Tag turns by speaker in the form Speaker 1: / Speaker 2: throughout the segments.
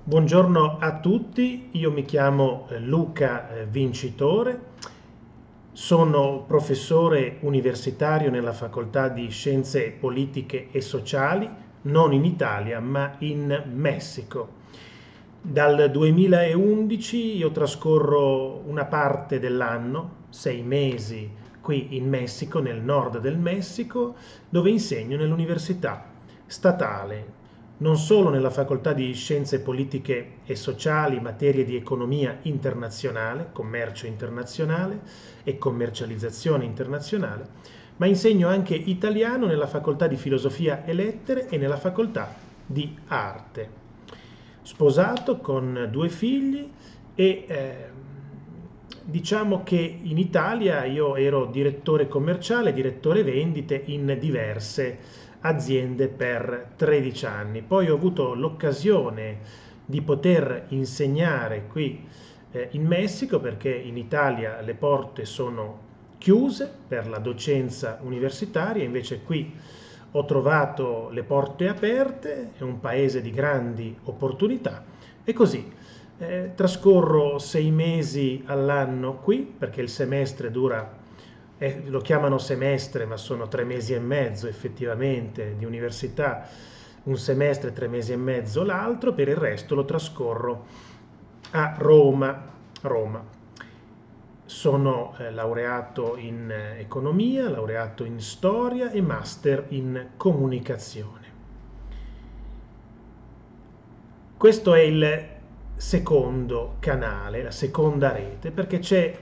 Speaker 1: Buongiorno a tutti, io mi chiamo Luca Vincitore, sono professore universitario nella Facoltà di Scienze Politiche e Sociali, non in Italia ma in Messico. Dal 2011 io trascorro una parte dell'anno, 6 mesi, qui in Messico, nel nord del Messico, dove insegno nell'università statale, non solo nella Facoltà di Scienze Politiche e Sociali, materie di economia internazionale, commercio internazionale e commercializzazione internazionale, ma insegno anche italiano nella Facoltà di Filosofia e Lettere e nella Facoltà di Arte. Sposato con 2 figli e diciamo che in Italia io ero direttore commerciale, direttore vendite in diverse aziende per 13 anni. Poi ho avuto l'occasione di poter insegnare qui in Messico perché in Italia le porte sono chiuse per la docenza universitaria, invece qui ho trovato le porte aperte, è un paese di grandi opportunità e così trascorro 6 mesi all'anno qui perché il semestre dura, lo chiamano semestre, ma sono 3 mesi e mezzo effettivamente di università, un semestre, 3 mesi e mezzo l'altro, per il resto lo trascorro a Roma. Roma. Sono laureato in economia, laureato in storia e master in comunicazione. Questo è il secondo canale, la seconda rete, perché c'è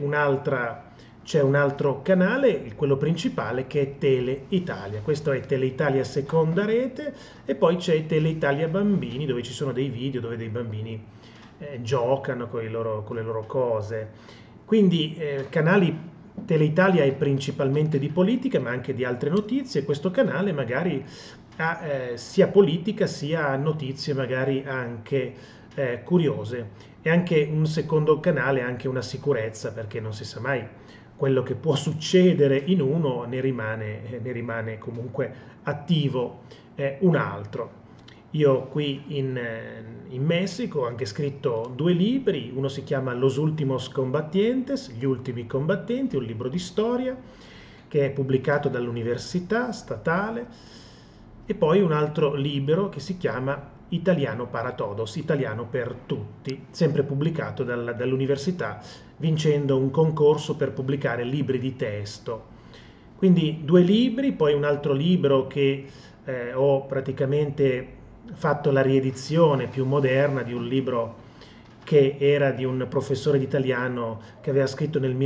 Speaker 1: un altro canale, quello principale, che è Tele Italia. Questo è Tele Italia seconda rete e poi c'è Tele Italia Bambini, dove ci sono dei video dove dei bambini giocano con le loro cose. Quindi canali Tele Italia è principalmente di politica, ma anche di altre notizie. Questo canale magari ha sia politica sia notizie magari anche curiose. E anche un secondo canale ha anche una sicurezza, perché non si sa mai quello che può succedere in uno, ne rimane comunque attivo un altro. Io qui in Messico ho anche scritto 2 libri, uno si chiama Los Últimos Combatientes, Gli ultimi combattenti, un libro di storia che è pubblicato dall'Università Statale, e poi un altro libro che si chiama Italiano para Todos, Italiano per tutti, sempre pubblicato dall'Università, vincendo un concorso per pubblicare libri di testo. Quindi 2 libri, poi un altro libro che ho praticamente fatto la riedizione più moderna di un libro che era di un professore di italiano che aveva scritto nel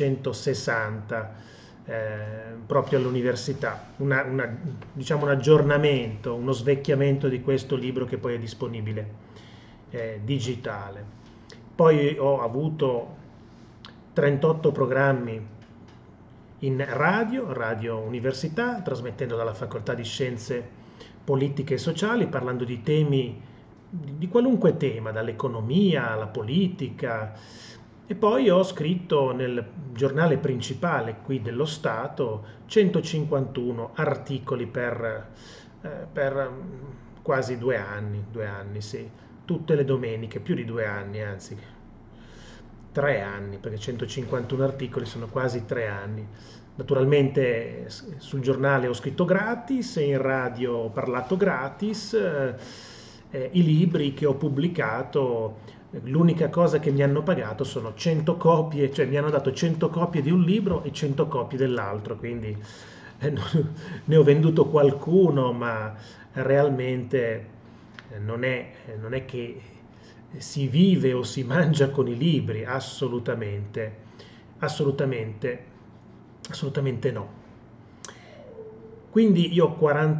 Speaker 1: 1960 proprio all'università, diciamo un aggiornamento, uno svecchiamento di questo libro che poi è disponibile digitale. Poi ho avuto 38 programmi in radio università, trasmettendo dalla Facoltà di Scienze Politiche e Sociali, parlando di temi, di qualunque tema, dall'economia alla politica. E poi ho scritto nel giornale principale qui dello Stato 151 articoli per quasi 2 anni, sì, tutte le domeniche, più di 2 anni, anzi 3 anni, perché 151 articoli sono quasi 3 anni. Naturalmente sul giornale ho scritto gratis e in radio ho parlato gratis. I libri che ho pubblicato, l'unica cosa che mi hanno pagato sono 100 copie, cioè mi hanno dato 100 copie di un libro e 100 copie dell'altro, quindi ne ho venduto qualcuno, ma realmente non è che si vive o si mangia con i libri, assolutamente, assolutamente, assolutamente no. Quindi io ho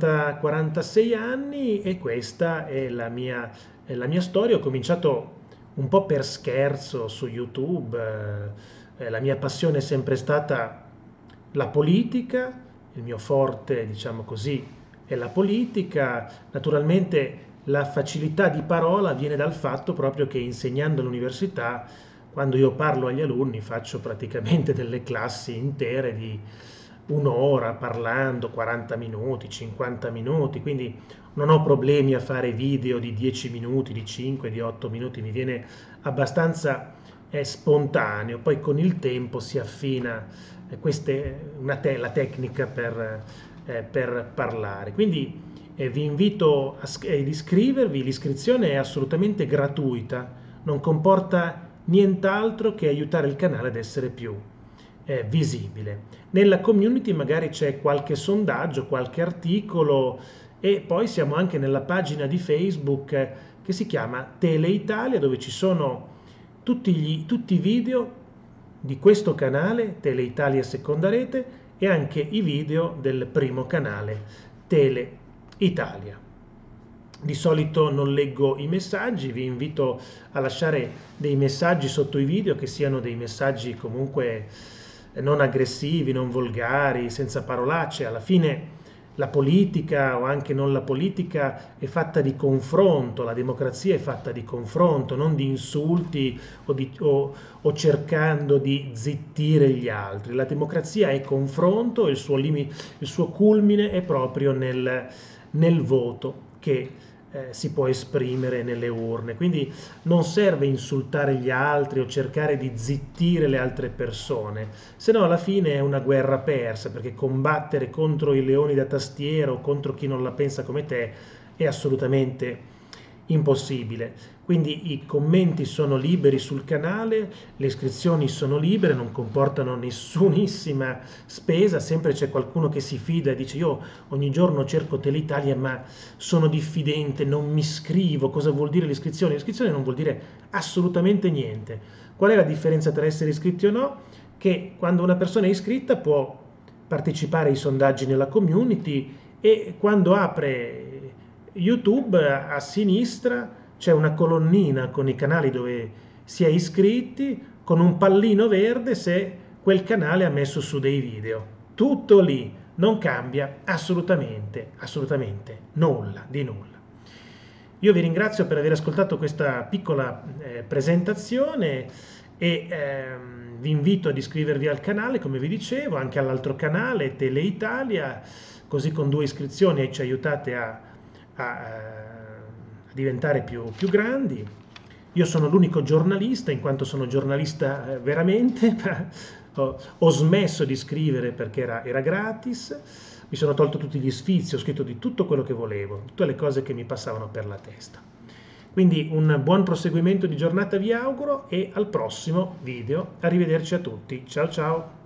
Speaker 1: 46 anni e questa è la mia storia. Ho cominciato un po' per scherzo su YouTube, la mia passione è sempre stata la politica, il mio forte, diciamo così, è la politica. Naturalmente la facilità di parola viene dal fatto proprio che insegnando all'università, quando io parlo agli alunni, faccio praticamente delle classi intere di un'ora parlando, 40 minuti, 50 minuti, quindi non ho problemi a fare video di 10 minuti, di 5, di 8 minuti, mi viene abbastanza spontaneo, poi con il tempo si affina la tecnica per parlare. Quindi vi invito ad iscrivervi, l'iscrizione è assolutamente gratuita, non comporta nient'altro che aiutare il canale ad essere più visibile. Nella community magari c'è qualche sondaggio, qualche articolo e poi siamo anche nella pagina di Facebook che si chiama Tele Italia, dove ci sono tutti i video di questo canale, Tele Italia Seconda Rete, e anche i video del primo canale, Tele Italia. Di solito non leggo i messaggi, vi invito a lasciare dei messaggi sotto i video che siano dei messaggi comunque non aggressivi, non volgari, senza parolacce. Alla fine la politica o anche non la politica è fatta di confronto, la democrazia è fatta di confronto, non di insulti o cercando di zittire gli altri. La democrazia è confronto e il suo culmine è proprio nel voto che si può esprimere nelle urne. Quindi non serve insultare gli altri o cercare di zittire le altre persone, se no alla fine è una guerra persa, perché combattere contro i leoni da tastiera o contro chi non la pensa come te è assolutamente impossibile. Quindi i commenti sono liberi sul canale, le iscrizioni sono libere, non comportano nessunissima spesa, sempre c'è qualcuno che si fida e dice io ogni giorno cerco Telitalia ma sono diffidente, non mi iscrivo. Cosa vuol dire l'iscrizione? L'iscrizione non vuol dire assolutamente niente. Qual è la differenza tra essere iscritti o no? Che quando una persona è iscritta può partecipare ai sondaggi nella community e quando apre YouTube a sinistra c'è una colonnina con i canali dove si è iscritti con un pallino verde se quel canale ha messo su dei video. Tutto lì, non cambia assolutamente, assolutamente nulla, di nulla. Io vi ringrazio per aver ascoltato questa piccola presentazione e vi invito ad iscrivervi al canale, come vi dicevo, anche all'altro canale, Tele Italia, così con 2 iscrizioni ci aiutate a diventare più grandi. Io sono l'unico giornalista, in quanto sono giornalista veramente, ho smesso di scrivere perché era gratis, mi sono tolto tutti gli sfizi, ho scritto di tutto quello che volevo, tutte le cose che mi passavano per la testa. Quindi un buon proseguimento di giornata vi auguro e al prossimo video. Arrivederci a tutti. Ciao ciao!